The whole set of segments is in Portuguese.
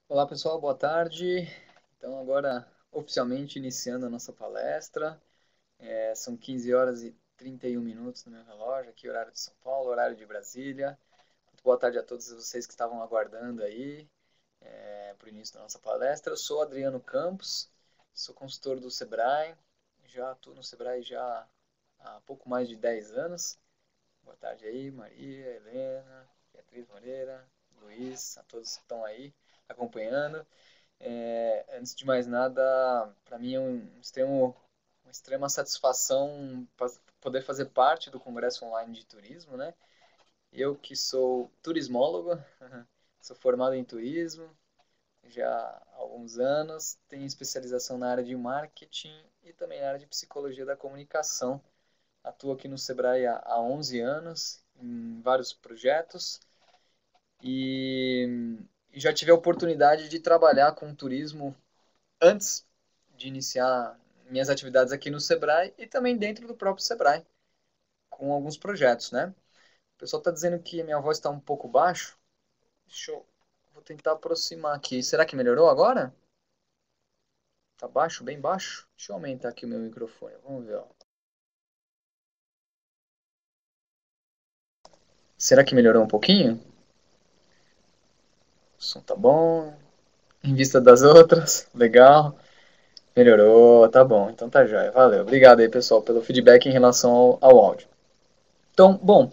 Olá pessoal, boa tarde. Então agora oficialmente iniciando a nossa palestra. São 15 horas e 31 minutos no meu relógio, aqui horário de São Paulo, horário de Brasília. Muito boa tarde a todos vocês que estavam aguardando aí para o início da nossa palestra. Eu sou Adriano Campos, sou consultor do Sebrae, já atuo no Sebrae já há pouco mais de 10 anos. Boa tarde aí, Maria, Helena, Beatriz Moreira, Luiz, a todos que estão aí acompanhando. Antes de mais nada, para mim é uma extrema satisfação poder fazer parte do Congresso Online de Turismo, né? Eu que sou turismólogo, sou formado em turismo já há alguns anos, tenho especialização na área de marketing e também na área de psicologia da comunicação. Atuo aqui no Sebrae há 11 anos, em vários projetos, e já tive a oportunidade de trabalhar com turismo antes de iniciar minhas atividades aqui no Sebrae e também dentro do próprio Sebrae, com alguns projetos, né? O pessoal está dizendo que a minha voz está um pouco baixo. Vou tentar aproximar aqui. Será que melhorou agora? Tá baixo, bem baixo? Deixa eu aumentar aqui o meu microfone. Vamos ver, ó. Será que melhorou um pouquinho? O som tá bom. Em vista das outras, legal. Melhorou, tá bom. Então tá jóia. Valeu. Obrigado aí, pessoal, pelo feedback em relação ao áudio. Então, bom,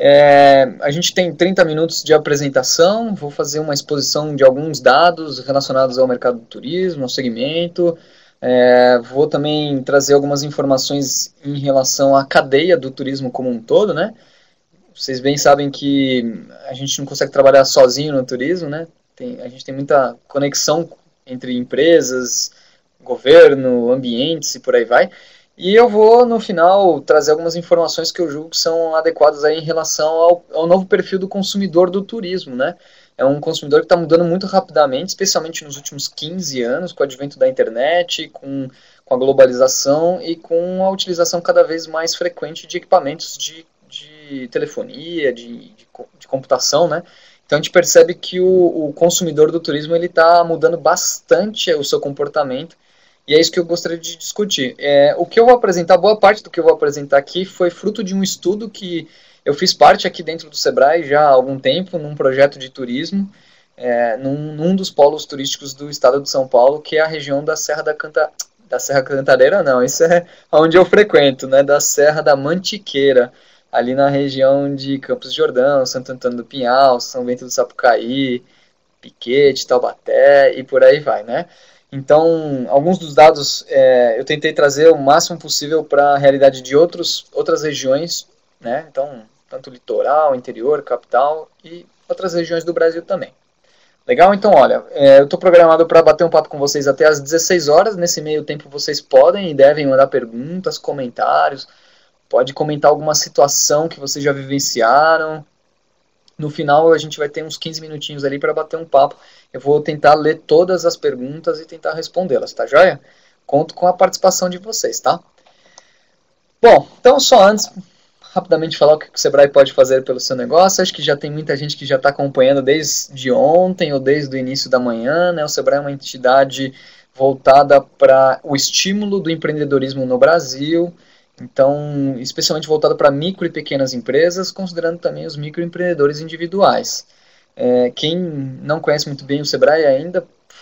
a gente tem 30 minutos de apresentação, vou fazer uma exposição de alguns dados relacionados ao mercado do turismo, ao segmento, vou também trazer algumas informações em relação à cadeia do turismo como um todo, né? Vocês bem sabem que a gente não consegue trabalhar sozinho no turismo, né? A gente tem muita conexão entre empresas, governo, ambientes e por aí vai. E eu vou, no final, trazer algumas informações que eu julgo que são adequadas aí em relação ao novo perfil do consumidor do turismo, né? É um consumidor que está mudando muito rapidamente, especialmente nos últimos 15 anos, com o advento da internet, com a globalização e com a utilização cada vez mais frequente de equipamentos de telefonia, de computação, né? Então a gente percebe que o consumidor do turismo ele está mudando bastante o seu comportamento e é isso que eu gostaria de discutir. O que eu vou apresentar, boa parte do que eu vou apresentar aqui foi fruto de um estudo que eu fiz parte aqui dentro do Sebrae já há algum tempo, num projeto de turismo, num dos polos turísticos do estado de São Paulo, que é a região da Serra Cantareira, não, isso é onde eu frequento, né, da Serra da Mantiqueira, ali na região de Campos de Jordão, Santo Antônio do Pinhal, São Bento do Sapucaí, Piquete, Taubaté e por aí vai, né? Então, alguns dos dados eu tentei trazer o máximo possível para a realidade de outras regiões, né? Então, tanto litoral, interior, capital e outras regiões do Brasil também. Legal? Então, olha, eu estou programado para bater um papo com vocês até às 16 horas. Nesse meio tempo, vocês podem e devem mandar perguntas, comentários. Pode comentar alguma situação que vocês já vivenciaram. No final, a gente vai ter uns 15 minutinhos ali para bater um papo. Eu vou tentar ler todas as perguntas e tentar respondê-las, tá joia? Conto com a participação de vocês, tá? Bom, então só antes, rapidamente falar o que o Sebrae pode fazer pelo seu negócio. Acho que já tem muita gente que já está acompanhando desde ontem ou desde o início da manhã, né? O Sebrae é uma entidade voltada para o estímulo do empreendedorismo no Brasil, então, especialmente voltada para micro e pequenas empresas, considerando também os microempreendedores individuais. Quem não conhece muito bem o Sebrae ainda,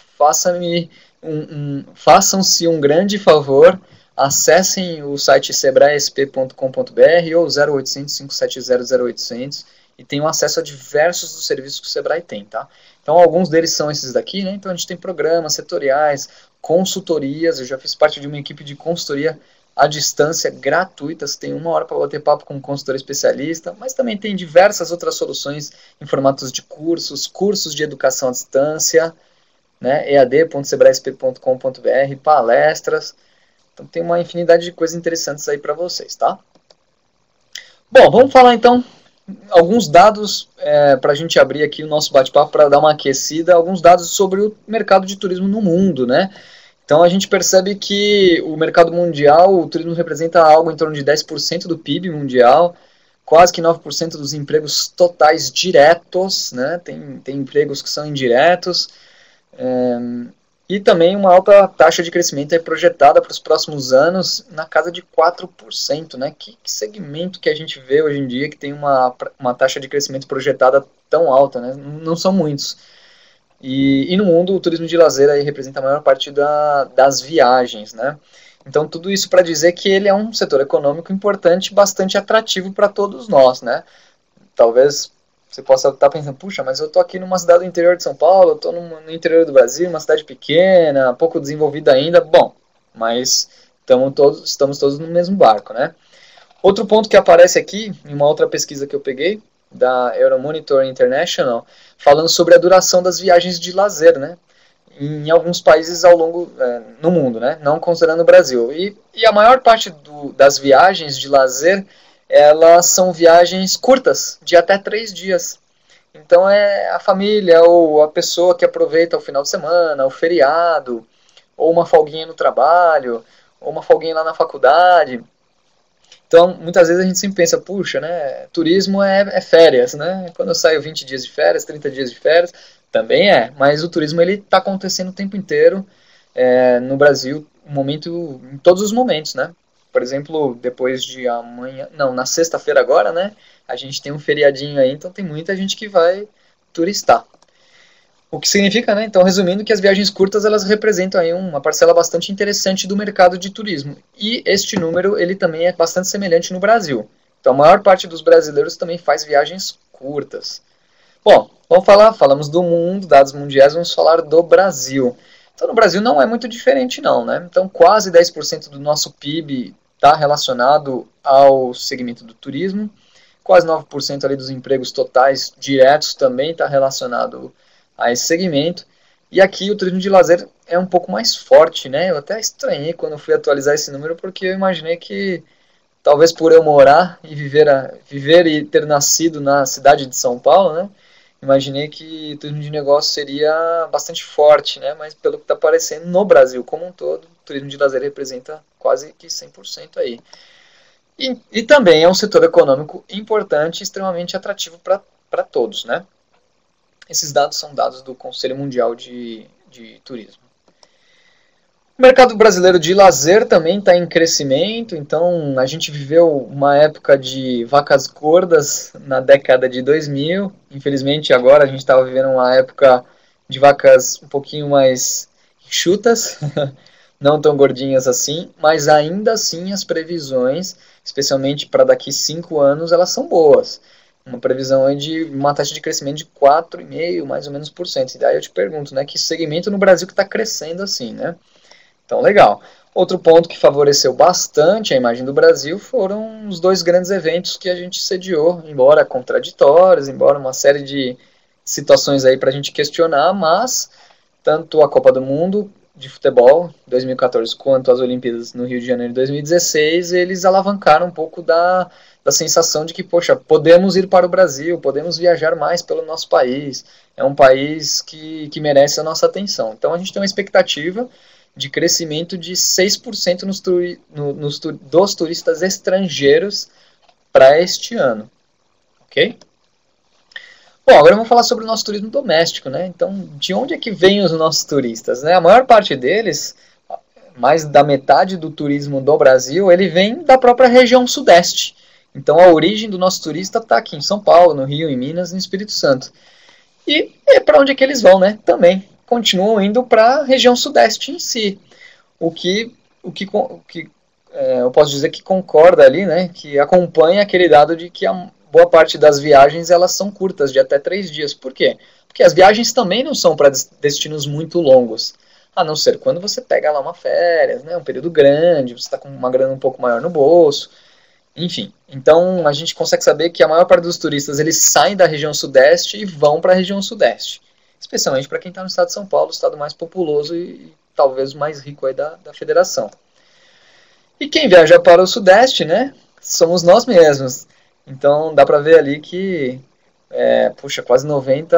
façam-se um grande favor, acessem o site sebraesp.com.br ou 0800 570 0800 e tenham acesso a diversos dos serviços que o Sebrae tem, tá? Então, alguns deles são esses daqui, né? Então, a gente tem programas setoriais, consultorias, eu já fiz parte de uma equipe de consultoria à distância, gratuitas, tem 1 hora para bater papo com um consultor especialista, mas também tem diversas outras soluções em formatos de cursos de educação à distância, né, ead.sebraesp.com.br, palestras, então tem uma infinidade de coisas interessantes aí para vocês, tá? Bom, vamos falar então alguns dados para a gente abrir aqui o nosso bate-papo para dar uma aquecida, alguns dados sobre o mercado de turismo no mundo, né? Então a gente percebe que o mercado mundial, o turismo representa algo em torno de 10% do PIB mundial, quase que 9% dos empregos totais diretos, né? Tem empregos que são indiretos, E também uma alta taxa de crescimento é projetada para os próximos anos na casa de 4%, né? Que segmento que a gente vê hoje em dia que tem uma taxa de crescimento projetada tão alta, né? Não são muitos. E no mundo o turismo de lazer aí representa a maior parte das viagens, né? Então tudo isso para dizer que ele é um setor econômico importante, bastante atrativo para todos nós, né? Talvez você possa estar pensando, puxa, mas eu estou aqui numa cidade do interior de São Paulo, eu estou no interior do Brasil, uma cidade pequena, pouco desenvolvida ainda. Bom, mas estamos todos no mesmo barco, né? Outro ponto que aparece aqui, em uma outra pesquisa que eu peguei, da Euromonitor International, falando sobre a duração das viagens de lazer, né? Em alguns países no mundo, né? Não considerando o Brasil. E a maior parte das viagens de lazer, elas são viagens curtas, de até 3 dias. Então é a família ou a pessoa que aproveita o final de semana, o feriado, ou uma folguinha no trabalho, ou uma folguinha lá na faculdade. Então, muitas vezes a gente sempre pensa, puxa, né, turismo é férias, né? Quando eu saio 20 dias de férias, 30 dias de férias, também é. Mas o turismo, ele está acontecendo o tempo inteiro no Brasil, em todos os momentos, né? Por exemplo, depois de amanhã, não, na sexta-feira agora, né? A gente tem um feriadinho aí, então tem muita gente que vai turistar. O que significa, né, então, resumindo, que as viagens curtas elas representam aí uma parcela bastante interessante do mercado de turismo. E este número ele também é bastante semelhante no Brasil. Então, a maior parte dos brasileiros também faz viagens curtas. Bom, falamos do mundo, dados mundiais, vamos falar do Brasil. Então, no Brasil não é muito diferente não, né? Então, quase 10% do nosso PIB está relacionado ao segmento do turismo. Quase 9% ali dos empregos totais diretos também está relacionado a esse segmento. E aqui o turismo de lazer é um pouco mais forte, né? Eu até estranhei quando fui atualizar esse número, porque eu imaginei que, talvez por eu morar e viver e ter nascido na cidade de São Paulo, né? Imaginei que o turismo de negócio seria bastante forte, né? Mas pelo que está aparecendo no Brasil como um todo, o turismo de lazer representa quase que 100% aí. E também é um setor econômico importante e extremamente atrativo para todos, né? Esses dados são dados do Conselho Mundial de Turismo. O mercado brasileiro de lazer também está em crescimento, então a gente viveu uma época de vacas gordas na década de 2000. Infelizmente agora a gente está vivendo uma época de vacas um pouquinho mais enxutas, não tão gordinhas assim, mas ainda assim as previsões, especialmente para daqui 5 anos, elas são boas. Uma previsão aí de uma taxa de crescimento de 4,5% mais ou menos por cento. E daí eu te pergunto, né, que segmento no Brasil que está crescendo assim, né? Então, legal. Outro ponto que favoreceu bastante a imagem do Brasil foram os 2 grandes eventos que a gente sediou, embora contraditórios, embora uma série de situações aí para a gente questionar, mas tanto a Copa do Mundo de futebol 2014 quanto as Olimpíadas no Rio de Janeiro de 2016, eles alavancaram um pouco da sensação de que, poxa, podemos ir para o Brasil, podemos viajar mais pelo nosso país, é um país que merece a nossa atenção. Então a gente tem uma expectativa de crescimento de 6% dos turistas estrangeiros para este ano, ok? Bom, agora vamos falar sobre o nosso turismo doméstico, né? Então, de onde é que vêm os nossos turistas, né? A maior parte deles, mais da metade do turismo do Brasil, ele vem da própria região sudeste. Então, a origem do nosso turista está aqui em São Paulo, no Rio, em Minas, no Espírito Santo. E é para onde é que eles vão, né? Também continuam indo para a região sudeste em si. Eu posso dizer que concorda ali, né? Que acompanha aquele dado de que a boa parte das viagens elas são curtas, de até 3 dias. Por quê? Porque as viagens também não são para destinos muito longos. A não ser quando você pega lá uma férias, né? Um período grande, você está com uma grana um pouco maior no bolso. Enfim, então a gente consegue saber que a maior parte dos turistas eles saem da região sudeste e vão para a região sudeste. Especialmente para quem está no estado de São Paulo, o estado mais populoso e talvez o mais rico aí da federação. E quem viaja para o sudeste, né, somos nós mesmos. Então dá para ver ali que, puxa, quase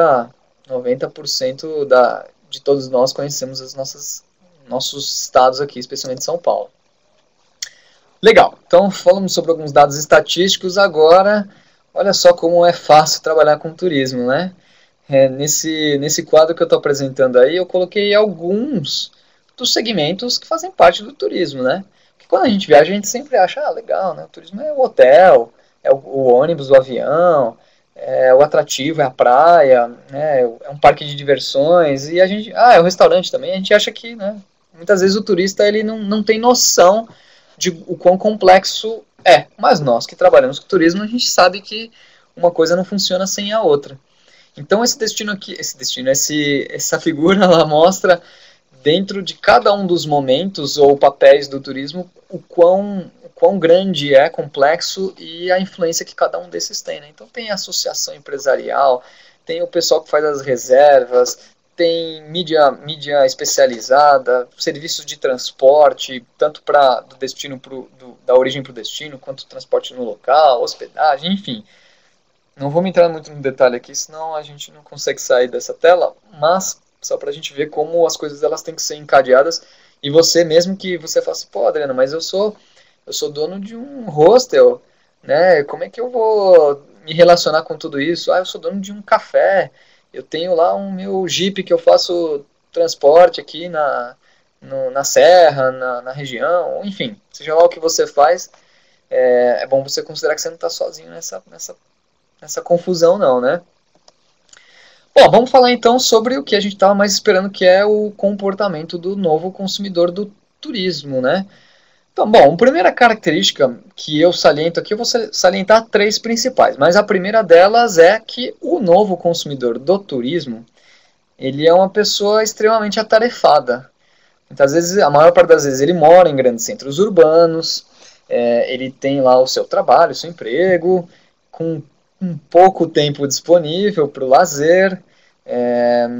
90% de todos nós conhecemos nossos estados aqui, especialmente São Paulo. Legal, então falamos sobre alguns dados estatísticos agora. Olha só como é fácil trabalhar com turismo, né? Nesse quadro que eu estou apresentando aí, eu coloquei alguns dos segmentos que fazem parte do turismo, né? Porque quando a gente viaja, a gente sempre acha, legal, né? O turismo é o hotel, é o ônibus, o avião, é o atrativo, é a praia, né? É um parque de diversões, e a gente, é o restaurante também, a gente acha que, né? Muitas vezes o turista, ele não tem noção de o quão complexo é. Mas nós que trabalhamos com turismo, a gente sabe que uma coisa não funciona sem a outra. Então esse destino aqui, essa figura, ela mostra dentro de cada um dos momentos ou papéis do turismo o quão grande é, complexo e a influência que cada um desses tem. Né? Então tem a associação empresarial, tem o pessoal que faz as reservas, tem mídia especializada, serviços de transporte, tanto para do destino da origem para o destino, quanto transporte no local, hospedagem, enfim. Não vou me entrar muito no detalhe aqui, senão a gente não consegue sair dessa tela, mas só para a gente ver como as coisas elas têm que ser encadeadas e você mesmo que você faça, pô, Adriana, mas eu sou dono de um hostel, né? Como é que eu vou me relacionar com tudo isso? Eu sou dono de um café, eu tenho lá um meu Jeep que eu faço transporte aqui na serra, na região, enfim, seja lá o que você faz, é bom você considerar que você não está sozinho nessa confusão não, né? Bom, vamos falar então sobre o que a gente estava mais esperando, que é o comportamento do novo consumidor do turismo, né? Então, bom, a primeira característica que eu saliento aqui, eu vou salientar três principais, mas a primeira delas é que o novo consumidor do turismo, ele é uma pessoa extremamente atarefada. Muitas vezes, a maior parte das vezes, ele mora em grandes centros urbanos, ele tem lá o seu trabalho, o seu emprego, com um pouco tempo disponível para o lazer, é,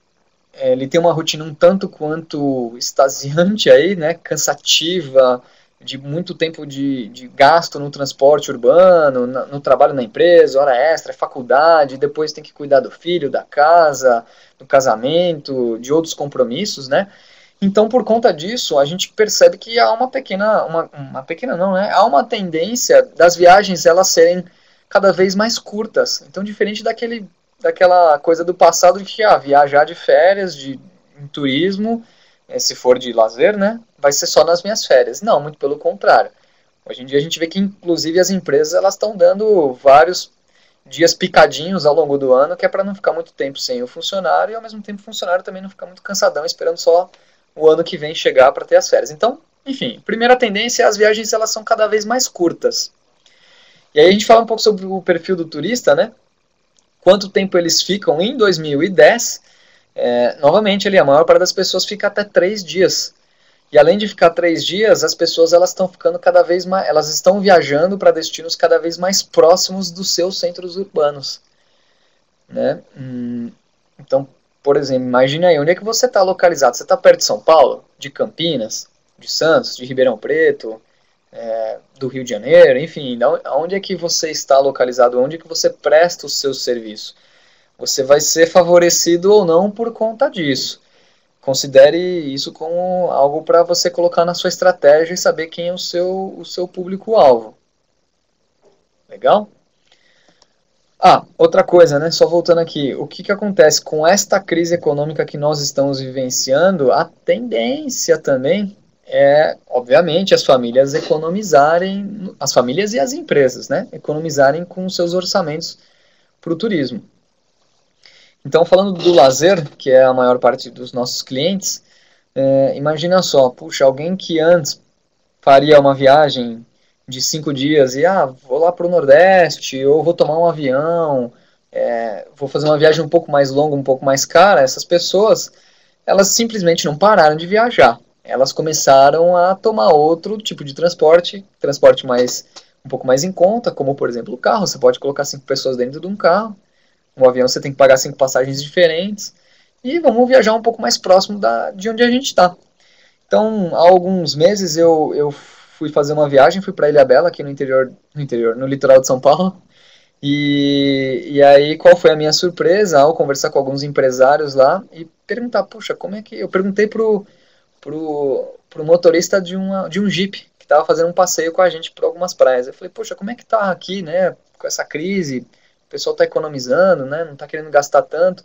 ele tem uma rotina um tanto quanto extasiante aí, né, cansativa, de muito tempo de gasto no transporte urbano, no trabalho na empresa, hora extra, faculdade, depois tem que cuidar do filho, da casa, do casamento, de outros compromissos, né? Então, por conta disso, a gente percebe que há uma pequena não, né? Há uma tendência das viagens elas serem cada vez mais curtas. Então, diferente daquela coisa do passado de que viajar de férias, em turismo, se for de lazer, né? Vai ser só nas minhas férias. Não, muito pelo contrário. Hoje em dia a gente vê que, inclusive, as empresas elas estão dando vários dias picadinhos ao longo do ano, que é para não ficar muito tempo sem o funcionário e, ao mesmo tempo, o funcionário também não ficar muito cansadão esperando só o ano que vem chegar para ter as férias. Então, enfim, primeira tendência é as viagens elas são cada vez mais curtas. E aí a gente fala um pouco sobre o perfil do turista, né? Quanto tempo eles ficam em 2010. Novamente, ali, a maior parte das pessoas fica até 3 dias. E além de ficar 3 dias, as pessoas elas estão ficando cada vez mais, elas estão viajando para destinos cada vez mais próximos dos seus centros urbanos, né? Então, por exemplo, imagine aí, onde é que você está localizado? Você está perto de São Paulo, de Campinas, de Santos, de Ribeirão Preto, do Rio de Janeiro, enfim, onde é que você está localizado? Onde é que você presta o seu serviço? Você vai ser favorecido ou não por conta disso. Considere isso como algo para você colocar na sua estratégia e saber quem é o seu público-alvo. Legal? Outra coisa, né? Só voltando aqui, o que acontece com esta crise econômica que nós estamos vivenciando? A tendência também é, obviamente, as famílias economizarem, as famílias e as empresas, né? Economizarem com seus orçamentos para o turismo. Então, falando do lazer, que é a maior parte dos nossos clientes, imagina só, puxa, alguém que antes faria uma viagem de 5 dias e vou lá para o Nordeste, ou vou tomar um avião, vou fazer uma viagem um pouco mais longa, um pouco mais cara, essas pessoas, elas simplesmente não pararam de viajar. Elas começaram a tomar outro tipo de transporte um pouco mais em conta, como por exemplo o carro, você pode colocar 5 pessoas dentro de um carro, um avião você tem que pagar 5 passagens diferentes, e vamos viajar um pouco mais próximo de onde a gente está. Então, há alguns meses eu fui fazer uma viagem, fui para Ilhabela, aqui no litoral de São Paulo. E aí, qual foi a minha surpresa ao conversar com alguns empresários lá e perguntar, puxa, como é que... Eu perguntei pro motorista de um Jeep, que estava fazendo um passeio com a gente por algumas praias. Eu falei, poxa, como é que tá aqui, né, com essa crise? o pessoal está economizando, né? Não está querendo gastar tanto.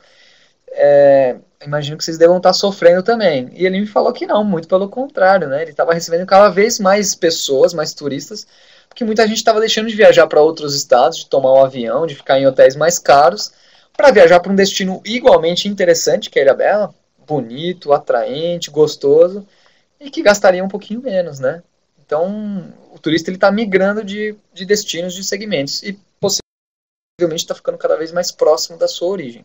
Imagino que vocês devam estar sofrendo também. E ele me falou que não, muito pelo contrário, né? Ele estava recebendo cada vez mais pessoas, mais turistas, porque muita gente estava deixando de viajar para outros estados, de tomar um avião, de ficar em hotéis mais caros, para viajar para um destino igualmente interessante, que é Ilhabela, bonito, atraente, gostoso, e que gastaria um pouquinho menos, né? Então, o turista ele está migrando de destinos, de segmentos, e possivelmente está ficando cada vez mais próximo da sua origem.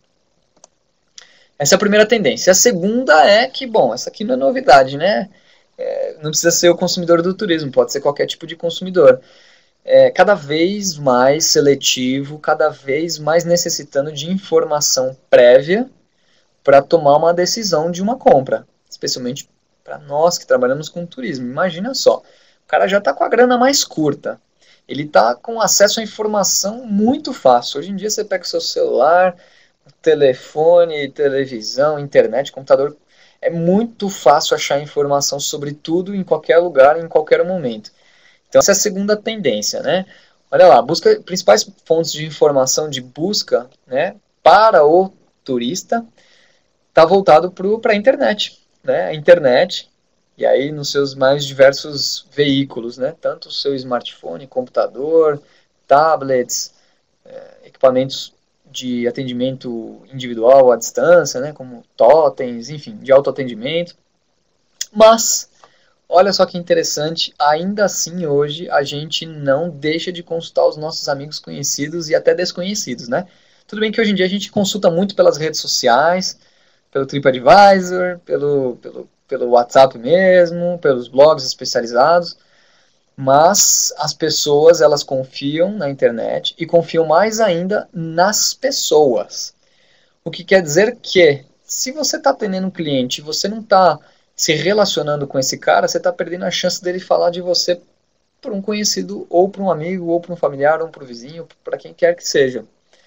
Essa é a primeira tendência. A segunda é que, bom, essa aqui não é novidade, né? Não precisa ser o consumidor do turismo, pode ser qualquer tipo de consumidor. Cada vez mais seletivo, cada vez mais necessitando de informação prévia para tomar uma decisão de uma compra, especialmente para nós que trabalhamos com turismo. Imagina só, o cara já está com a grana mais curta, ele está com acesso à informação muito fácil. Hoje em dia você pega o seu celular, telefone, televisão, internet, computador, é muito fácil achar informação sobre tudo em qualquer lugar, em qualquer momento. Então essa é a segunda tendência, né? Olha lá, busca principais fontes de informação de busca, né, para o turista está voltado para a internet, né? A internet, e aí nos seus mais diversos veículos, né? Tanto o seu smartphone, computador, tablets, equipamentos de atendimento individual à distância, né? Como totens, enfim, de autoatendimento. Mas, olha só que interessante, ainda assim hoje a gente não deixa de consultar os nossos amigos conhecidos e até desconhecidos, né? Tudo bem que hoje em dia a gente consulta muito pelas redes sociais, pelo TripAdvisor, pelo WhatsApp mesmo, pelos blogs especializados, mas as pessoas elas confiam na internet e confiam mais ainda nas pessoas. O que quer dizer que se você está atendendo um cliente e você não está se relacionando com esse cara, você está perdendo a chance dele falar de você para um conhecido, ou para um amigo, ou para um familiar, ou para um vizinho, para quem quer que seja.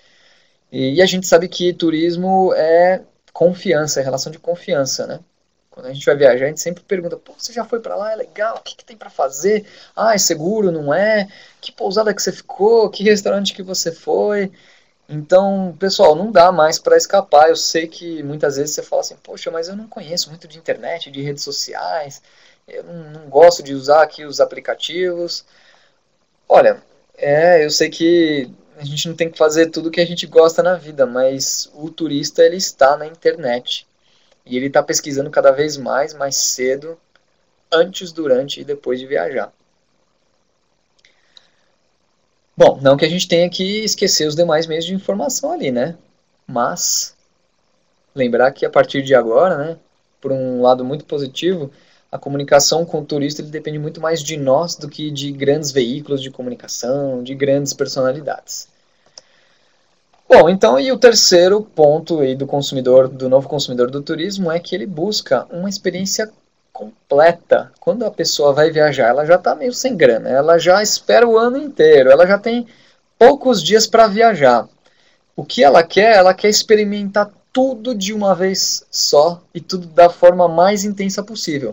E a gente sabe que turismo é confiança, é relação de confiança, né? Quando a gente vai viajar, a gente sempre pergunta, pô, você já foi para lá? É legal? O que, que tem para fazer? Ah, é seguro, não é? Que pousada que você ficou? Que restaurante que você foi? Então, pessoal, não dá mais para escapar. Eu sei que muitas vezes você fala assim, poxa, mas eu não conheço muito de internet, de redes sociais, eu não gosto de usar aqui os aplicativos. Olha, eu sei que a gente não tem que fazer tudo o que a gente gosta na vida, mas o turista ele está na internet e ele está pesquisando cada vez mais cedo, antes, durante e depois de viajar. Bom, não que a gente tenha que esquecer os demais meios de informação ali, né? Mas lembrar que a partir de agora, né, por um lado muito positivo, a comunicação com o turista ele depende muito mais de nós do que de grandes veículos de comunicação, de grandes personalidades. Bom, então e o terceiro ponto aí do consumidor, do novo consumidor do turismo é que ele busca uma experiência completa. Quando a pessoa vai viajar, ela já está meio sem grana, ela já espera o ano inteiro, ela já tem poucos dias para viajar. O que ela quer experimentar tudo de uma vez só e tudo da forma mais intensa possível.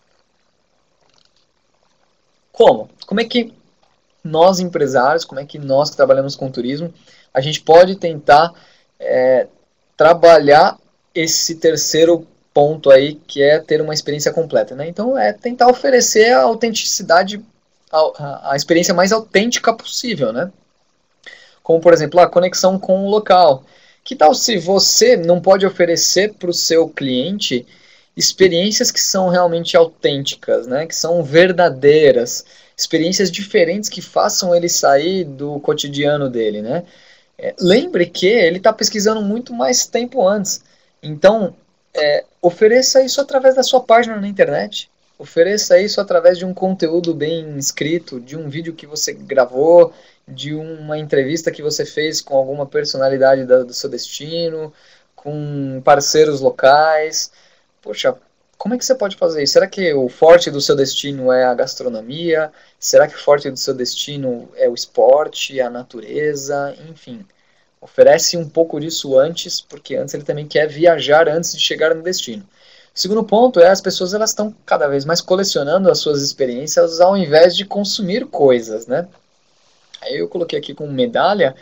Como? Como é que nós empresários, como é que nós que trabalhamos com turismo, a gente pode tentar é, trabalhar esse terceiro ponto aí, que é ter uma experiência completa, né? Então é tentar oferecer a autenticidade, a experiência mais autêntica possível, né? Como por exemplo a conexão com o local. Que tal se você não pode oferecer para o seu cliente experiências que são realmente autênticas, né? Que são verdadeiras, experiências diferentes que façam ele sair do cotidiano dele, né? Lembre que ele está pesquisando muito mais tempo antes. Então, ofereça isso através da sua página na internet. Ofereça isso através de um conteúdo bem escrito, de um vídeo que você gravou, de uma entrevista que você fez com alguma personalidade do seu destino, com parceiros locais. Poxa, como é que você pode fazer isso? Será que o forte do seu destino é a gastronomia? Será que o forte do seu destino é o esporte, a natureza? Enfim, oferece um pouco disso antes, porque antes ele também quer viajar antes de chegar no destino. O segundo ponto é as pessoas elas estão cada vez mais colecionando as suas experiências ao invés de consumir coisas, né? Aí eu coloquei aqui com medalha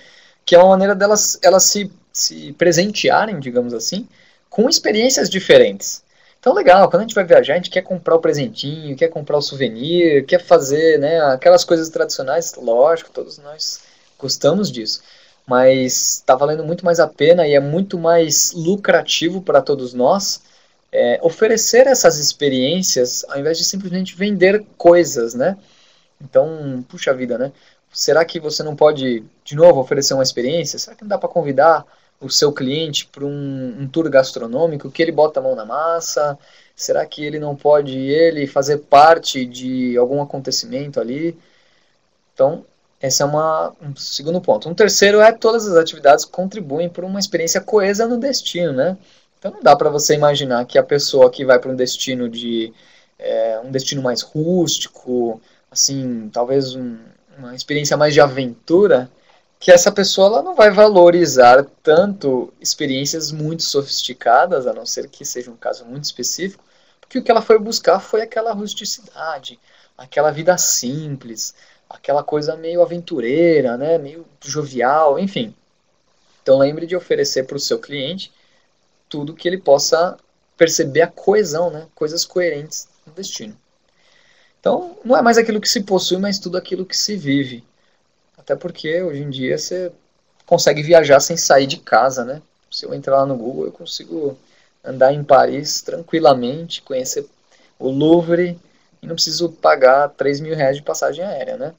que é uma maneira delas se presentearem, digamos assim, com experiências diferentes. Então, legal, quando a gente vai viajar, a gente quer comprar o presentinho, quer comprar o souvenir, quer fazer, né, aquelas coisas tradicionais, lógico, todos nós gostamos disso. Mas está valendo muito mais a pena e é muito mais lucrativo para todos nós oferecer essas experiências ao invés de simplesmente vender coisas, né? Então, puxa vida, né? Será que você não pode, de novo, oferecer uma experiência? Será que não dá para convidar o seu cliente para um tour gastronômico que ele bota a mão na massa? Será que ele não pode fazer parte de algum acontecimento ali? Então, esse é um segundo ponto. Um terceiro é todas as atividades contribuem para uma experiência coesa no destino, né? Então não dá para você imaginar que a pessoa que vai para um destino um destino mais rústico, assim, talvez uma experiência mais de aventura, que essa pessoa ela não vai valorizar tanto experiências muito sofisticadas, a não ser que seja um caso muito específico, porque o que ela foi buscar foi aquela rusticidade, aquela vida simples, aquela coisa meio aventureira, né, meio jovial, enfim. Então lembre de oferecer para o seu cliente tudo que ele possa perceber a coesão, né, coisas coerentes no destino. Então não é mais aquilo que se possui, mas tudo aquilo que se vive. Até porque hoje em dia você consegue viajar sem sair de casa, né? Se eu entrar lá no Google, eu consigo andar em Paris tranquilamente, conhecer o Louvre e não preciso pagar 3 mil reais de passagem aérea, né?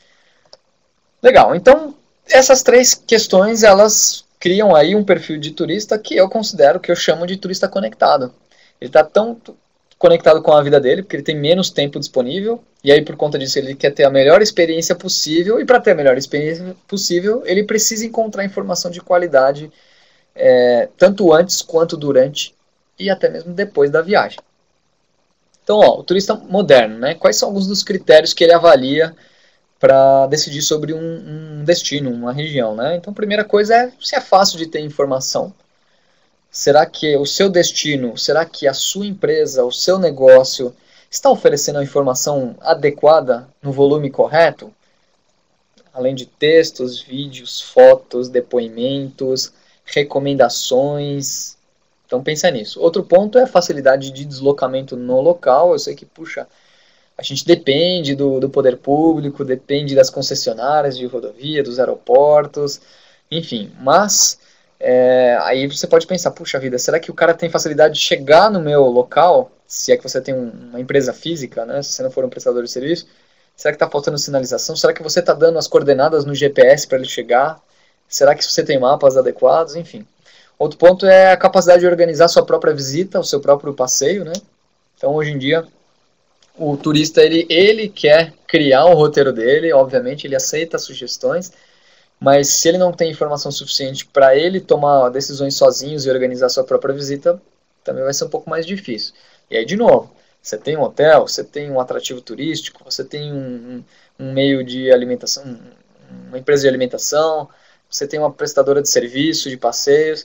Legal, então essas três questões elas criam aí um perfil de turista que eu considero, que eu chamo de turista conectado. Ele está tão conectado com a vida dele, porque ele tem menos tempo disponível, e aí por conta disso ele quer ter a melhor experiência possível, e para ter a melhor experiência possível, ele precisa encontrar informação de qualidade, tanto antes quanto durante e até mesmo depois da viagem. Então, ó, o turista moderno, né? Quais são alguns dos critérios que ele avalia para decidir sobre um destino, uma região, né? Então, a primeira coisa é se é fácil de ter informação. Será que o seu destino, será que a sua empresa, o seu negócio está oferecendo a informação adequada no volume correto? Além de textos, vídeos, fotos, depoimentos, recomendações. Então pensa nisso. Outro ponto é a facilidade de deslocamento no local. Eu sei que, puxa, a gente depende do poder público, depende das concessionárias de rodovia, dos aeroportos, enfim. Mas aí você pode pensar, puxa vida, será que o cara tem facilidade de chegar no meu local? Se é que você tem uma empresa física, né? Se você não for um prestador de serviço, será que está faltando sinalização? Será que você está dando as coordenadas no GPS para ele chegar? Será que você tem mapas adequados? Enfim. Outro ponto é a capacidade de organizar sua própria visita, o seu próprio passeio, né? Então, hoje em dia, o turista ele quer criar o roteiro dele, obviamente, ele aceita sugestões, mas se ele não tem informação suficiente para ele tomar decisões sozinhos e organizar sua própria visita, também vai ser um pouco mais difícil. E aí, de novo, você tem um hotel, você tem um atrativo turístico, você tem um meio de alimentação, uma empresa de alimentação, você tem uma prestadora de serviço, de passeios.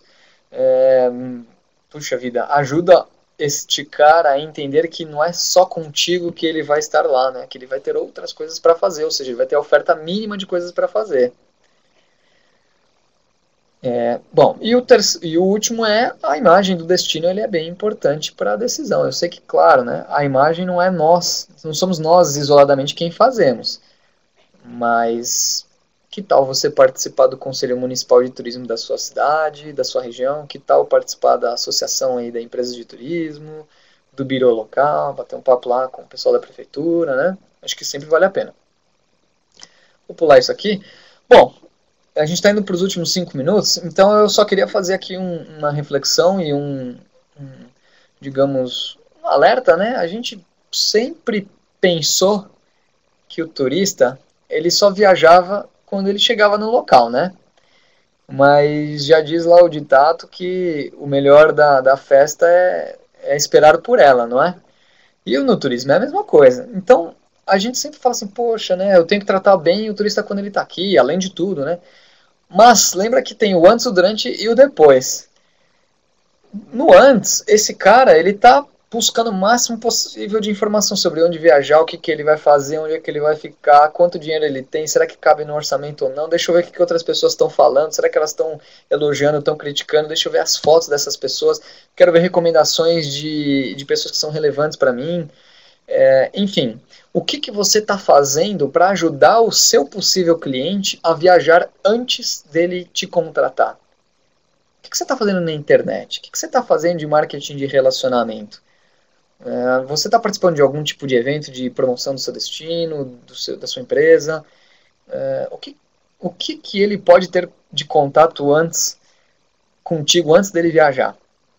Puxa vida, ajuda este cara a entender que não é só contigo que ele vai estar lá, né? Que ele vai ter outras coisas para fazer, ou seja, ele vai ter a oferta mínima de coisas para fazer. Bom, e o último é a imagem do destino, ele é bem importante para a decisão. Eu sei que, claro, né, a imagem não é nós, não somos nós isoladamente quem fazemos, mas que tal você participar do Conselho Municipal de Turismo da sua cidade, da sua região? Que tal participar da associação aí da empresa de turismo, do birô local, bater um papo lá com o pessoal da prefeitura, né? Acho que sempre vale a pena. Vou pular isso aqui. Bom, a gente está indo para os últimos 5 minutos, então eu só queria fazer aqui uma reflexão e digamos, um alerta, né? A gente sempre pensou que o turista, ele só viajava quando ele chegava no local, né? Mas já diz lá o ditado que o melhor da festa é esperar por ela, não é? E no turismo é a mesma coisa. Então, a gente sempre fala assim, poxa, né? Eu tenho que tratar bem o turista quando ele está aqui, além de tudo, né? Mas lembra que tem o antes, o durante e o depois. No antes, esse cara, ele tá buscando o máximo possível de informação sobre onde viajar, o que, que ele vai fazer, onde é que ele vai ficar, quanto dinheiro ele tem, será que cabe no orçamento ou não, deixa eu ver o que, que outras pessoas estão falando, será que elas estão elogiando, estão criticando, deixa eu ver as fotos dessas pessoas, quero ver recomendações de pessoas que são relevantes para mim, enfim, o que, que você está fazendo para ajudar o seu possível cliente a viajar antes dele te contratar? O que você está fazendo na internet? O que você está fazendo de marketing de relacionamento? Você está participando de algum tipo de evento de promoção do seu destino, da sua empresa? O que ele pode ter de contato contigo antes dele viajar?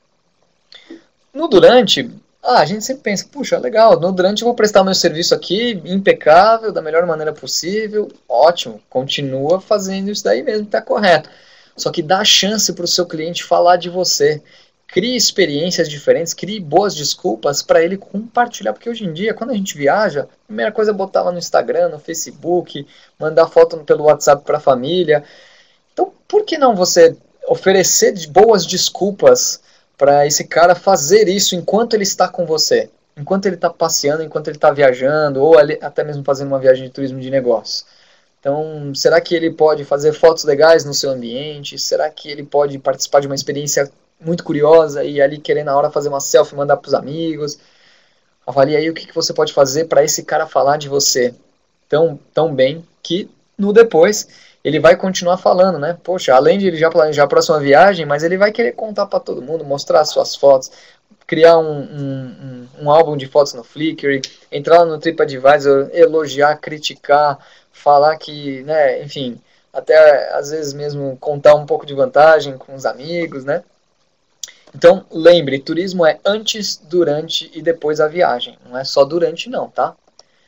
No durante, a gente sempre pensa, puxa, legal, no durante eu vou prestar meu serviço aqui, impecável, da melhor maneira possível, ótimo, continua fazendo isso daí mesmo, está correto. Só que dá chance para o seu cliente falar de você. Crie experiências diferentes, crie boas desculpas para ele compartilhar, porque hoje em dia, quando a gente viaja, a primeira coisa é botar lá no Instagram, no Facebook, mandar foto pelo WhatsApp para a família. Então, por que não você oferecer boas desculpas para esse cara fazer isso enquanto ele está com você? Enquanto ele está passeando, enquanto ele está viajando, ou até mesmo fazendo uma viagem de turismo de negócio. Então, será que ele pode fazer fotos legais no seu ambiente? Será que ele pode participar de uma experiência muito curiosa e ali querer na hora fazer uma selfie e mandar para os amigos? Avalie aí o que você pode fazer para esse cara falar de você tão bem que no depois ele vai continuar falando, né? Poxa, além de ele já planejar a próxima viagem, mas ele vai querer contar para todo mundo, mostrar as suas fotos, criar um álbum de fotos no Flickr, entrar no TripAdvisor, elogiar, criticar, falar que, né, enfim, até às vezes mesmo contar um pouco de vantagem com os amigos, né? Então, lembre, turismo é antes, durante e depois a viagem. Não é só durante não, tá?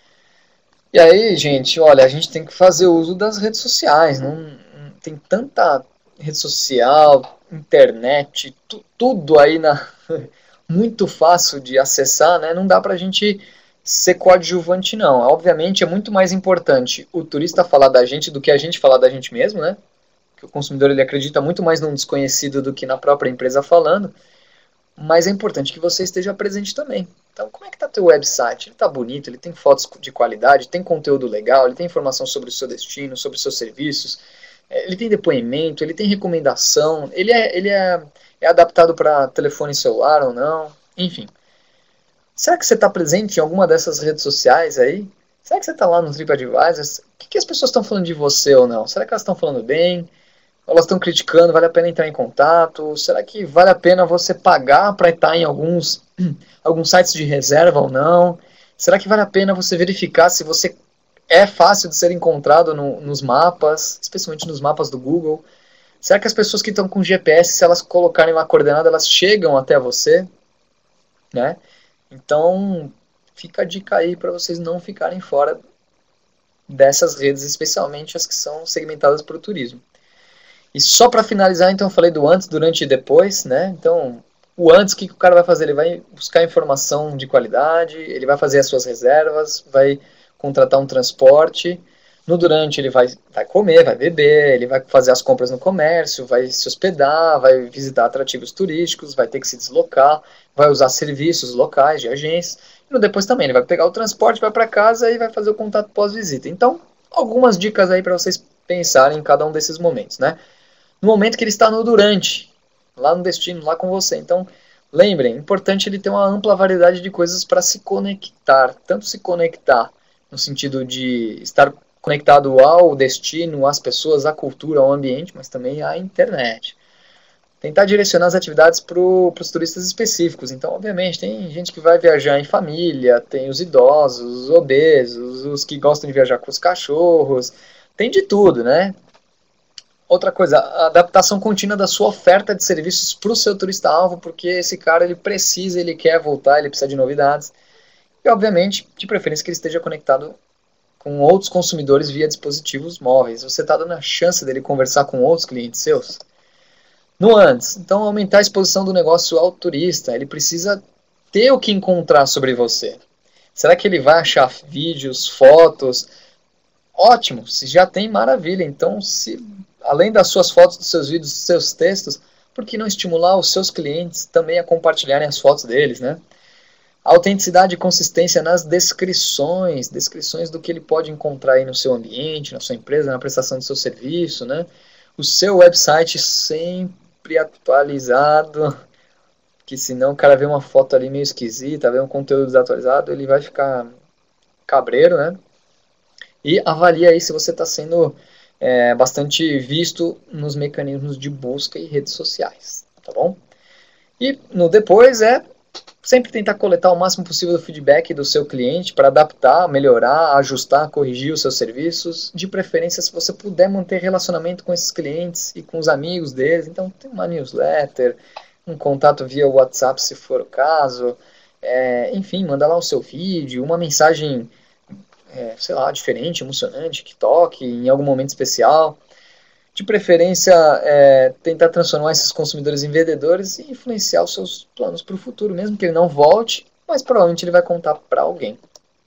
E aí, gente, olha, a gente tem que fazer uso das redes sociais. Não tem tanta rede social, internet, tudo aí muito fácil de acessar, né? Não dá pra gente ser coadjuvante, não. Obviamente é muito mais importante o turista falar da gente do que a gente falar da gente mesmo, né? Que o consumidor ele acredita muito mais num desconhecido do que na própria empresa falando. Mas é importante que você esteja presente também. Então, como é que está teu website? Ele está bonito, ele tem fotos de qualidade, tem conteúdo legal, ele tem informação sobre o seu destino, sobre os seus serviços, ele tem depoimento, ele tem recomendação, é adaptado para telefone celular ou não, enfim. Será que você está presente em alguma dessas redes sociais aí? Será que você está lá no TripAdvisor? O que as pessoas estão falando de você ou não? Será que elas estão falando bem? Elas estão criticando, vale a pena entrar em contato? Será que vale a pena você pagar para estar em alguns sites de reserva ou não? Será que vale a pena você verificar se você é fácil de ser encontrado nos mapas, especialmente nos mapas do Google? Será que as pessoas que estão com GPS, se elas colocarem lá a coordenada, elas chegam até você? Né? Então, fica a dica aí para vocês não ficarem fora dessas redes, especialmente as que são segmentadas para o turismo. E só para finalizar, então, eu falei do antes, durante e depois, né? Então, o antes, o que o cara vai fazer? Ele vai buscar informação de qualidade, ele vai fazer as suas reservas, vai contratar um transporte. No durante, ele vai comer, vai beber, ele vai fazer as compras no comércio, vai se hospedar, vai visitar atrativos turísticos, vai ter que se deslocar, vai usar serviços locais de agências. E no depois também, ele vai pegar o transporte, vai para casa e vai fazer o contato pós-visita. Então, algumas dicas aí para vocês pensarem em cada um desses momentos, né? No momento que ele está no durante, lá no destino, lá com você. Então, lembrem, é importante ele ter uma ampla variedade de coisas para se conectar. Tanto se conectar no sentido de estar conectado ao destino, às pessoas, à cultura, ao ambiente, mas também à internet. Tentar direcionar as atividades para os turistas específicos. Então, obviamente, tem gente que vai viajar em família, tem os idosos, os obesos, os que gostam de viajar com os cachorros, tem de tudo, né? Outra coisa, a adaptação contínua da sua oferta de serviços para o seu turista-alvo, porque esse cara ele precisa, ele quer voltar, ele precisa de novidades. E, obviamente, de preferência que ele esteja conectado com outros consumidores via dispositivos móveis. Você está dando a chance dele conversar com outros clientes seus? No antes, então aumentar a exposição do negócio ao turista, ele precisa ter o que encontrar sobre você. Será que ele vai achar vídeos, fotos? Ótimo, se já tem, maravilha. Então, se além das suas fotos, dos seus vídeos, dos seus textos, por que não estimular os seus clientes também a compartilharem as fotos deles, né? Autenticidade e consistência nas descrições do que ele pode encontrar aí no seu ambiente, na sua empresa, na prestação do seu serviço, né? O seu website sempre atualizado, que senão o cara vê uma foto ali meio esquisita, vê um conteúdo desatualizado, ele vai ficar cabreiro, né? E avalia aí se você está sendo bastante visto nos mecanismos de busca e redes sociais, tá bom? E no depois sempre tentar coletar o máximo possível do feedback do seu cliente para adaptar, melhorar, ajustar, corrigir os seus serviços. De preferência, se você puder manter relacionamento com esses clientes e com os amigos deles. Então, tem uma newsletter, um contato via WhatsApp, se for o caso. Enfim, manda lá o seu vídeo, uma mensagem, sei lá, diferente, emocionante, que toque em algum momento especial. De preferência, tentar transformar esses consumidores em vendedores e influenciar os seus planos para o futuro, mesmo que ele não volte, mas provavelmente ele vai contar para alguém.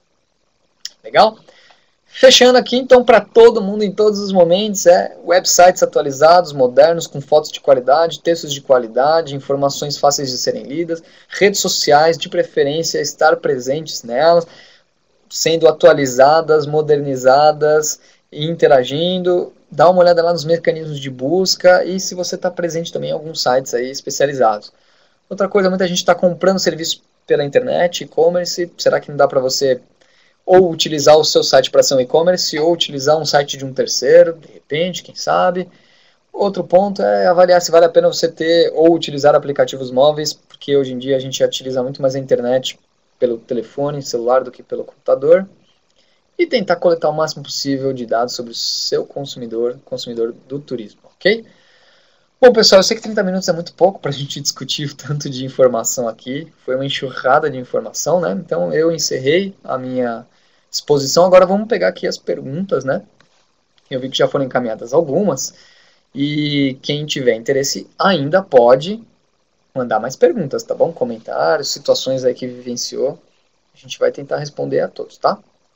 Legal? Fechando aqui, então, para todo mundo, em todos os momentos, websites atualizados, modernos, com fotos de qualidade, textos de qualidade, informações fáceis de serem lidas, redes sociais, de preferência, estar presentes nelas, sendo atualizadas, modernizadas e interagindo. Dá uma olhada lá nos mecanismos de busca e se você está presente também em alguns sites aí especializados. Outra coisa, muita gente está comprando serviço pela internet, e-commerce. Será que não dá para você ou utilizar o seu site para ser um e-commerce ou utilizar um site de um terceiro, de repente, quem sabe? Outro ponto é avaliar se vale a pena você ter ou utilizar aplicativos móveis, porque hoje em dia a gente utiliza muito mais a internet pelo telefone, celular do que pelo computador. E tentar coletar o máximo possível de dados sobre o seu consumidor do turismo, ok? Bom, pessoal, eu sei que 30 minutos é muito pouco para a gente discutir o tanto de informação aqui. Foi uma enxurrada de informação, né? Então eu encerrei a minha exposição. Agora vamos pegar aqui as perguntas, né? Eu vi que já foram encaminhadas algumas. E quem tiver interesse ainda pode mandar mais perguntas, tá bom? Comentários, situações aí que vivenciou. A gente vai tentar responder a todos, tá?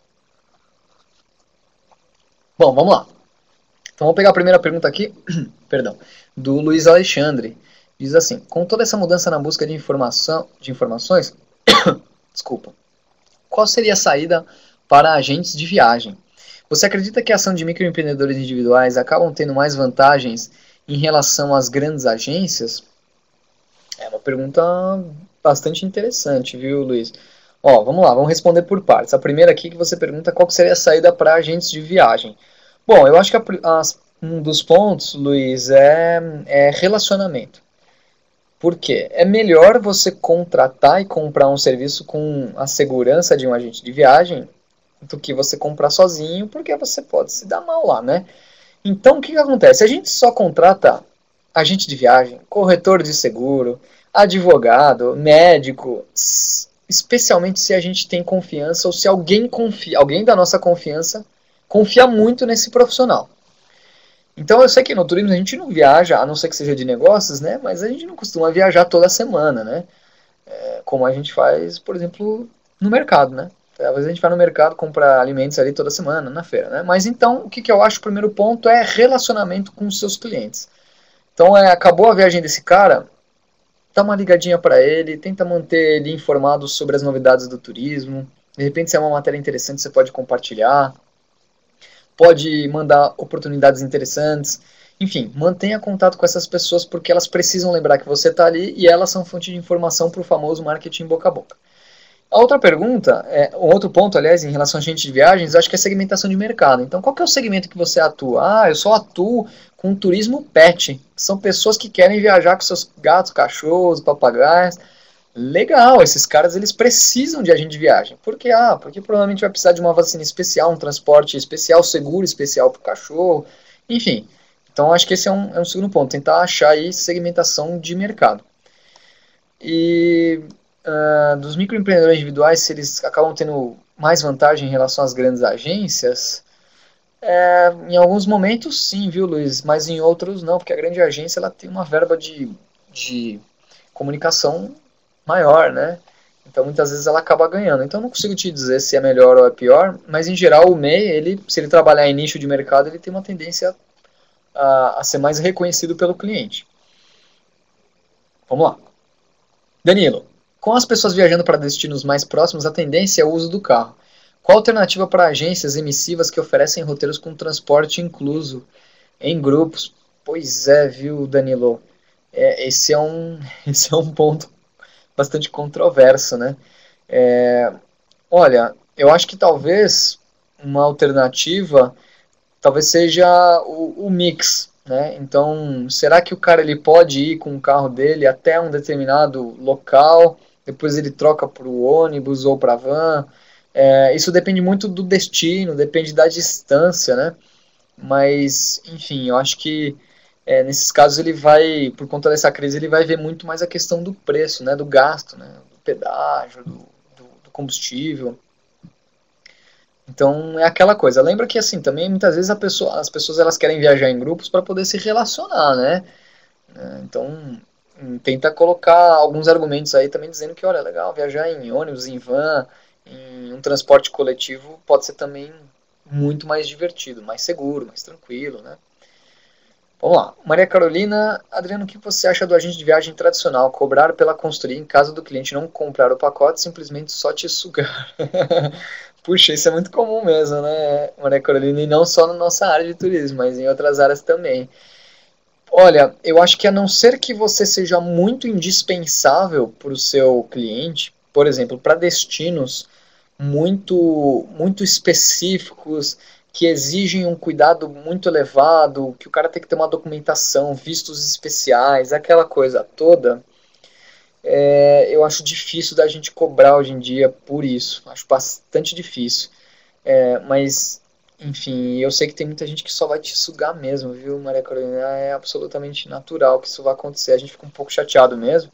Bom, vamos lá. Então vamos pegar a primeira pergunta aqui, perdão, do Luiz Alexandre. Diz assim: com toda essa mudança na busca de informações, desculpa, qual seria a saída para agentes de viagem? Você acredita que a ação de microempreendedores individuais acabam tendo mais vantagens em relação às grandes agências? É uma pergunta bastante interessante, viu, Luiz? Ó, vamos lá, vamos responder por partes. A primeira aqui que você pergunta qual que seria a saída para agentes de viagem. Bom, eu acho que um dos pontos, Luiz, é relacionamento. Por quê? É melhor você contratar e comprar um serviço com a segurança de um agente de viagem do que você comprar sozinho, porque você pode se dar mal lá, né? Então, o que acontece? A gente só contrata agente de viagem, corretor de seguro, advogado, médico, especialmente se a gente tem confiança ou se alguém da nossa confiança confia muito nesse profissional. Então eu sei que no turismo a gente não viaja, a não ser que seja de negócios, né? Mas a gente não costuma viajar toda semana, né? Como a gente faz, por exemplo, no mercado, né? Às vezes a gente vai no mercado comprar alimentos ali toda semana, na feira, né? Mas então, o que eu acho o primeiro ponto é relacionamento com os seus clientes. Então, acabou a viagem desse cara, dá uma ligadinha para ele, tenta manter ele informado sobre as novidades do turismo. De repente, se é uma matéria interessante, você pode compartilhar. Pode mandar oportunidades interessantes. Enfim, mantenha contato com essas pessoas porque elas precisam lembrar que você está ali e elas são fonte de informação para o famoso marketing boca a boca. A outra pergunta, um outro ponto, aliás, em relação a gente de viagens, acho que é segmentação de mercado. Então, qual que é o segmento que você atua? Ah, eu só atuo com turismo pet. São pessoas que querem viajar com seus gatos, cachorros, papagaios. Legal, esses caras eles precisam de agente de viagem. Por quê? Porque provavelmente vai precisar de uma vacina especial, um transporte especial, seguro especial para o cachorro. Enfim, então acho que esse é um segundo ponto, tentar achar aí segmentação de mercado. E dos microempreendedores individuais, se eles acabam tendo mais vantagem em relação às grandes agências, em alguns momentos sim, viu, Luiz? Mas em outros não, porque a grande agência ela tem uma verba de comunicação maior, né? Então muitas vezes ela acaba ganhando. Então não consigo te dizer se é melhor ou é pior, mas em geral o MEI, se ele trabalhar em nicho de mercado, ele tem uma tendência a ser mais reconhecido pelo cliente. Vamos lá. Danilo, Com as pessoas viajando para destinos mais próximos, a tendência é o uso do carro. Qual a alternativa para agências emissivas que oferecem roteiros com transporte incluso em grupos? Pois é, viu, Danilo? Esse é um, esse é um ponto bastante controverso, né? É, olha, eu acho que talvez uma alternativa talvez seja o mix, né? Então, será que o cara ele pode ir com o carro dele até um determinado local, depois ele troca para o ônibus ou para a van? Isso depende muito do destino, depende da distância, né? Mas, enfim, eu acho que nesses casos ele vai, por conta dessa crise, ele vai ver muito mais a questão do preço, né? Do gasto, né? Do pedágio, do combustível. Então é aquela coisa. Lembra que assim também muitas vezes as pessoas elas querem viajar em grupos para poder se relacionar, né? Então tenta colocar alguns argumentos aí também dizendo que olha, é legal viajar em ônibus, em van, em um transporte coletivo pode ser também muito mais divertido, mais seguro, mais tranquilo, né? Vamos lá. Maria Carolina, Adriano, o que você acha do agente de viagem tradicional? Cobrar pela consultoria em caso do cliente não comprar o pacote, simplesmente só te sugar. Puxa, isso é muito comum mesmo, né, Maria Carolina? E não só na nossa área de turismo, mas em outras áreas também. Olha, eu acho que a não ser que você seja muito indispensável para o seu cliente, por exemplo, para destinos muito específicos, que exigem um cuidado muito elevado, que o cara tem que ter uma documentação, vistos especiais, aquela coisa toda, eu acho difícil da gente cobrar hoje em dia por isso. Acho bastante difícil. Mas, enfim, eu sei que tem muita gente que só vai te sugar mesmo, viu, Maria Carolina? É absolutamente natural que isso vai acontecer. A gente fica um pouco chateado mesmo,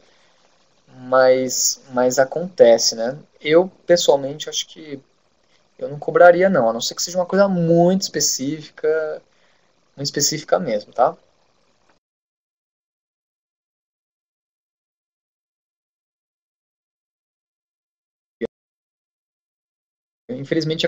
mas acontece, né? Eu, pessoalmente, acho que eu não cobraria, não, a não ser que seja uma coisa muito específica mesmo, tá? Infelizmente,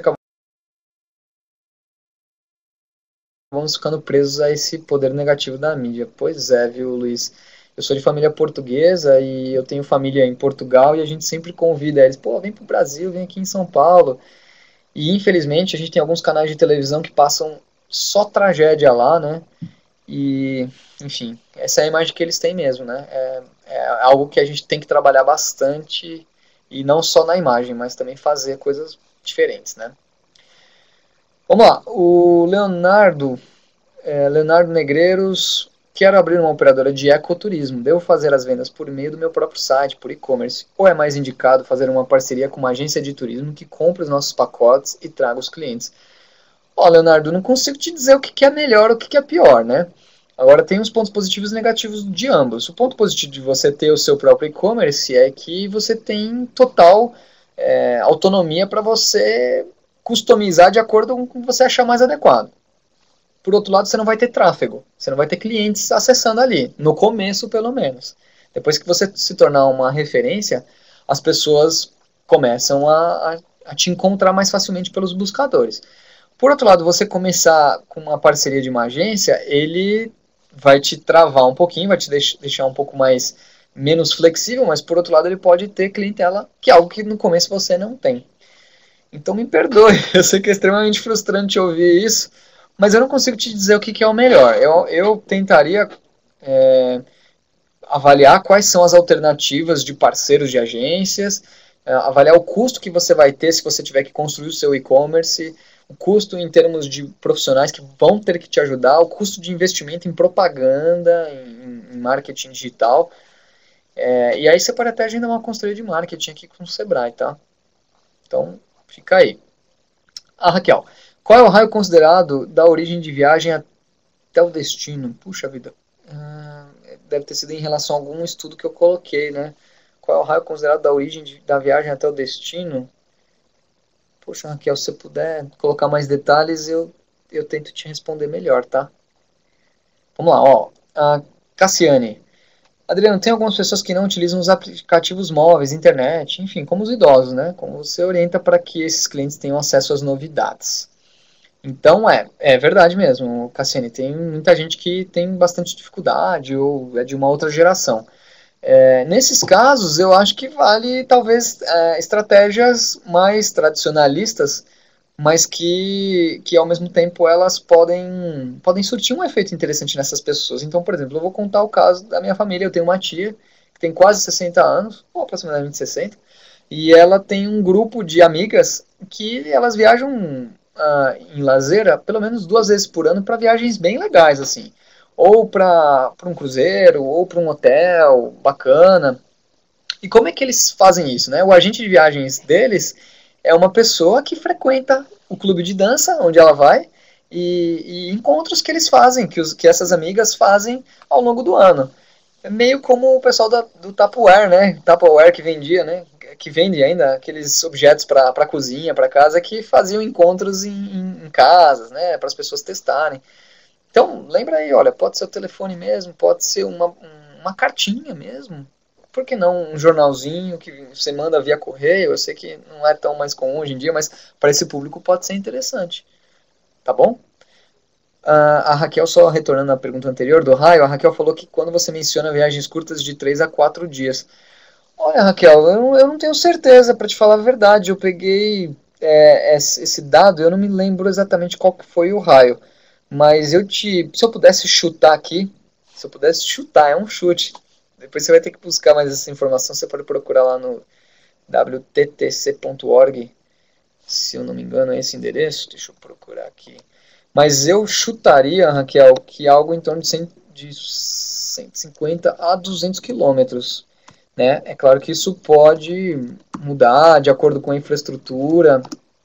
acabamos ficando presos a esse poder negativo da mídia. Pois é, viu, Luiz? Eu sou de família portuguesa e eu tenho família em Portugal e a gente sempre convida eles, pô, vem pro Brasil, vem aqui em São Paulo. E infelizmente a gente tem alguns canais de televisão que passam só tragédia lá, né? E, enfim, essa é a imagem que eles têm mesmo, né? É algo que a gente tem que trabalhar bastante, e não só na imagem, mas também fazer coisas diferentes, né? Vamos lá, o Leonardo Negreiros, quero abrir uma operadora de ecoturismo, devo fazer as vendas por meio do meu próprio site, por e-commerce, ou é mais indicado fazer uma parceria com uma agência de turismo que compre os nossos pacotes e traga os clientes? Ó, Leonardo, não consigo te dizer o que é melhor ou o que é pior, né? Agora tem os pontos positivos e negativos de ambos. O ponto positivo de você ter o seu próprio e-commerce é que você tem total autonomia para você customizar de acordo com o que você achar mais adequado. Por outro lado, você não vai ter tráfego, você não vai ter clientes acessando ali, no começo pelo menos. Depois que você se tornar uma referência, as pessoas começam a te encontrar mais facilmente pelos buscadores. Por outro lado, você começar com uma parceria de uma agência, ele vai te travar um pouquinho, vai te deixar um pouco mais menos flexível, mas por outro lado ele pode ter clientela, que é algo que no começo você não tem. Então me perdoe, eu sei que é extremamente frustrante ouvir isso, mas eu não consigo te dizer o que é o melhor. Eu tentaria avaliar quais são as alternativas de parceiros de agências, avaliar o custo que você vai ter se você tiver que construir o seu e-commerce, o custo em termos de profissionais que vão ter que te ajudar, o custo de investimento em propaganda, em marketing digital. E aí você pode até agendar uma consultoria de marketing aqui com o Sebrae, tá? Então, fica aí. Ah, Raquel, qual é o raio considerado da origem de viagem até o destino? Puxa vida. Deve ter sido em relação a algum estudo que eu coloquei, né? Qual é o raio considerado da origem da viagem até o destino? Poxa, Raquel, se você puder colocar mais detalhes, eu tento te responder melhor, tá? Vamos lá, ó. A Cassiane. Adriano, tem algumas pessoas que não utilizam os aplicativos móveis, internet, enfim, como os idosos, né? Como você orienta para que esses clientes tenham acesso às novidades? Então é verdade mesmo, Cassiane. Tem muita gente que tem bastante dificuldade ou é de uma outra geração. Nesses casos, eu acho que vale talvez estratégias mais tradicionalistas, mas que ao mesmo tempo elas podem surtir um efeito interessante nessas pessoas. Então, por exemplo, eu vou contar o caso da minha família. Eu tenho uma tia que tem quase 60 anos, ou aproximadamente 60, e ela tem um grupo de amigas que elas viajam em lazer pelo menos 2 vezes por ano para viagens bem legais, assim. Ou para um cruzeiro, ou para um hotel bacana. E como é que eles fazem isso, né? O agente de viagens deles é uma pessoa que frequenta o clube de dança onde ela vai e encontros que eles fazem, que essas amigas fazem ao longo do ano. É meio como o pessoal do Tupperware, né? Tupperware que vendia, né? Que vende ainda aqueles objetos para cozinha, para casa, que faziam encontros em casas, né? Para as pessoas testarem. Então, lembra aí, olha, pode ser o telefone mesmo, pode ser uma cartinha mesmo. Por que não um jornalzinho que você manda via correio? Eu sei que não é tão mais comum hoje em dia, mas para esse público pode ser interessante. Tá bom? A Raquel, só retornando à pergunta anterior do Raio, a Raquel falou que quando você menciona viagens curtas de 3 a 4 dias. Olha, Raquel, eu não tenho certeza, para te falar a verdade. Eu peguei esse dado, eu não me lembro exatamente qual que foi o raio. Mas se eu pudesse chutar aqui, se eu pudesse chutar, é um chute. Depois você vai ter que buscar mais essa informação, você pode procurar lá no wttc.org, se eu não me engano é esse endereço, deixa eu procurar aqui. Mas eu chutaria, Raquel, que algo em torno de 150 a 200 quilômetros. Né? É claro que isso pode mudar de acordo com a infraestrutura,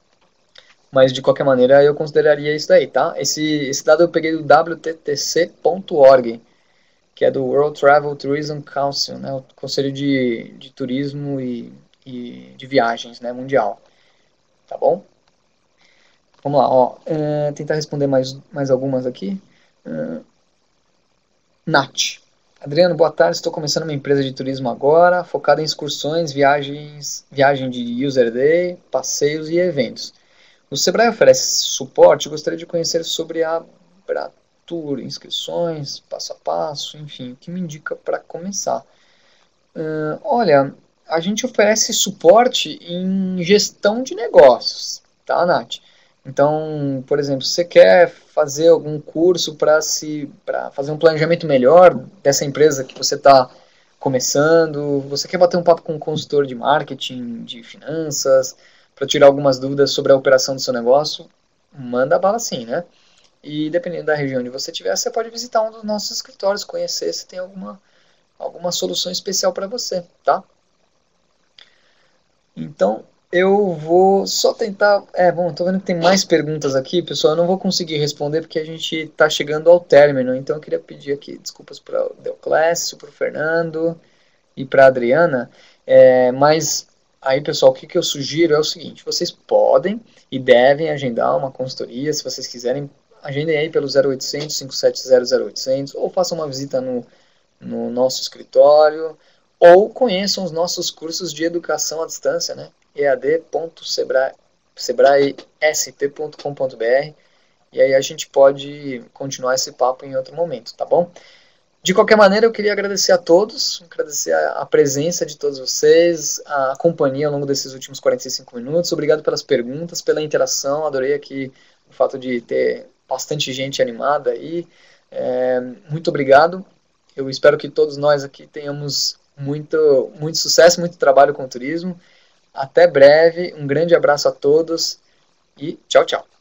mas de qualquer maneira eu consideraria isso daí, tá? Esse dado eu peguei do wttc.org, que é do World Travel Tourism Council, né? O Conselho de Turismo e de Viagens, né? Mundial, tá bom? Vamos lá, ó. Tentar responder mais algumas aqui. Nath. Adriano, boa tarde. Estou começando uma empresa de turismo agora, focada em excursões, viagem de user day, passeios e eventos. O Sebrae oferece suporte. Gostaria de conhecer sobre a Abratur, inscrições, passo a passo, enfim, o que me indica para começar. Olha, a gente oferece suporte em gestão de negócios, tá, Nath? Então, por exemplo, se você quer fazer algum curso para fazer um planejamento melhor dessa empresa que você está começando, você quer bater um papo com um consultor de marketing, de finanças, para tirar algumas dúvidas sobre a operação do seu negócio, manda bala sim, né? E dependendo da região onde você estiver, você pode visitar um dos nossos escritórios, conhecer se tem alguma solução especial para você, tá? Então, eu vou só tentar. Bom, tô vendo que tem mais perguntas aqui, pessoal. Eu não vou conseguir responder porque a gente está chegando ao término. Então, eu queria pedir aqui desculpas para o Deoclésio, para o Fernando e para a Adriana. Mas aí, pessoal, o que eu sugiro é o seguinte: vocês podem e devem agendar uma consultoria, se vocês quiserem. Agendem aí pelo 0800 570 0800 ou façam uma visita no nosso escritório, ou conheçam os nossos cursos de educação à distância, né? ead.sebraesp.com.br, e aí a gente pode continuar esse papo em outro momento, tá bom? De qualquer maneira, eu queria agradecer a todos, agradecer a presença de todos vocês, a companhia ao longo desses últimos 45 minutos. Obrigado pelas perguntas, pela interação. Adorei aqui o fato de ter bastante gente animada aí. Muito obrigado. Eu espero que todos nós aqui tenhamos muito sucesso, muito trabalho com o turismo. Até breve, um grande abraço a todos e tchau, tchau.